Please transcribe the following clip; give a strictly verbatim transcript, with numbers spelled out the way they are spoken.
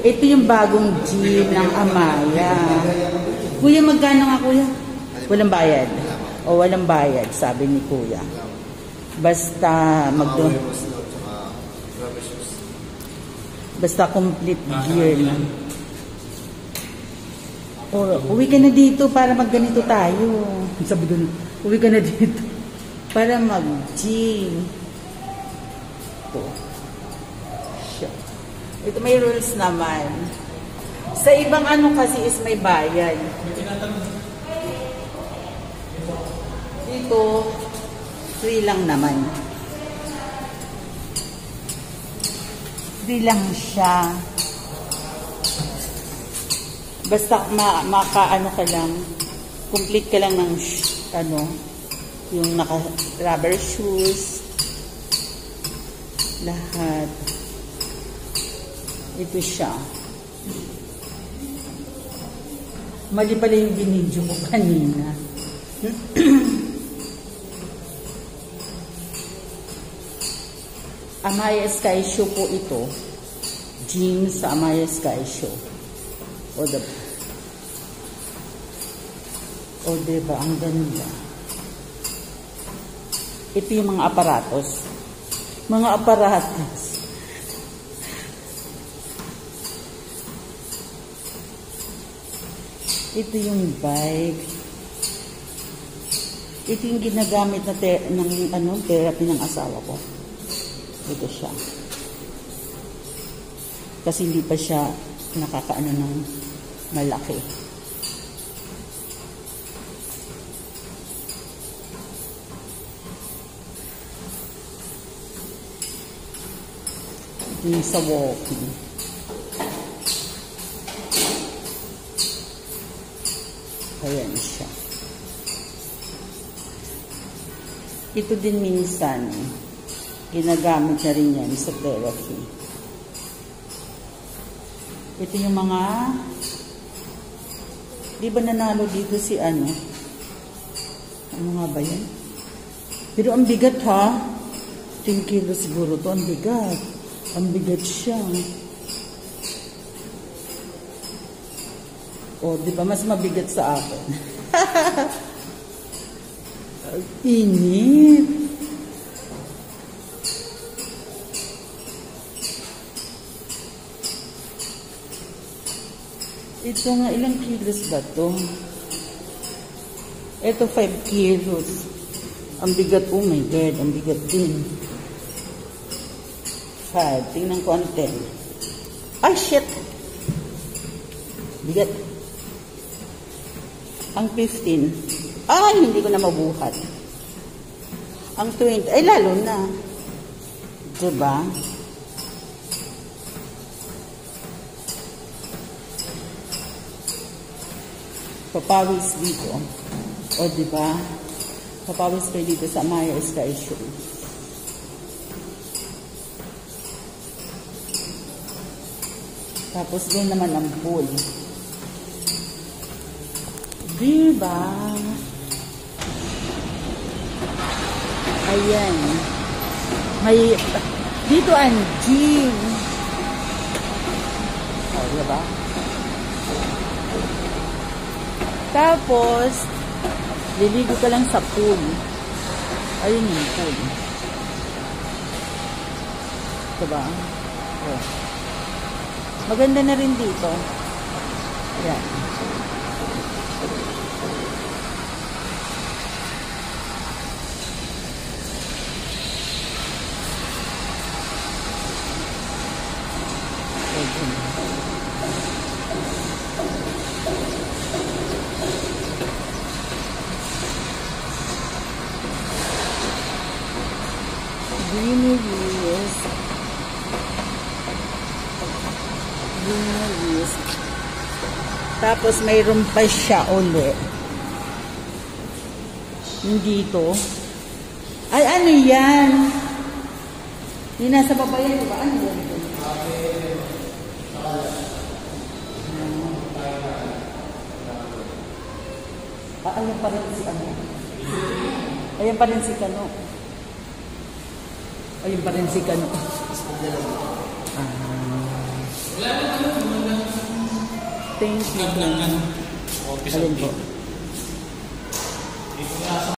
Ito yung bagong gym ng Amaya. Kuya, magkano nga kuya? Walang bayad. O walang bayad, sabi ni kuya. Basta magdo Basta complete gear lang. O, uwi ka na dito para magganito tayo. Sabi ko, uwi ka na dito para mag-gym. Ito. Ito may rules naman. Sa ibang ano kasi is may bayad. Dito, free lang naman. Free lang siya. Basta ma maka-ano ka lang, complete ka lang ng ano, yung naka-rubber shoes, lahat. Ito siya. Mali pala yung binidyo ko kanina. Amaya Sky Show po ito. Gym sa Amaya Sky Show. O diba? O diba? Ang ganda. Ito yung mga aparatos. Mga aparatos. Ito yung bike. Ito yung ginagamit na te ng ano, therapy ng asawa ko. Ito siya. Kasi hindi pa siya nakakaano ng malaki. Ito yung sa walking. Ayan siya. Ito din minsan, ginagamit na rin yan sa therapy. Ito yung mga, di ba nanalo dito si ano? Ano nga ba yan? Pero ang bigat ha. ten kilo siguro to. Ang bigat. Ang bigat siya. O, di ba? Mas mabigat sa akin. Init. Ito nga, ilang kilos ba to? Ito, five kilos. Ang bigat, oh my God, ang bigat din. five. Tingnan ko ang ten. Ay, shit! Bigat. Ang fifteen. Ay, hindi ko na mabuhat. Ang twenty. Ay, lalo na. Diba? Papawis dito. O, diba? Papawis kayo dito sa Amaya Sky Show. Tapos doon naman ang pool. Diba? Ayan. May, dito ang gym. O, diba? Tapos, liligo ka lang sa pool. Ayun yung pool. Diba? O. Maganda na rin dito. Ayan. Greeneries. Greeneries. Tapos mayroon pa siya ulit. Yung dito. Ay, ano yan? Yung nasa baba yan, diba? Ano yan? Ah, ayan pa rin si ano. Ayan pa rin si Kano. Ayun pa rin si Kano. Ah. Thank you. Office Alin of po? Dito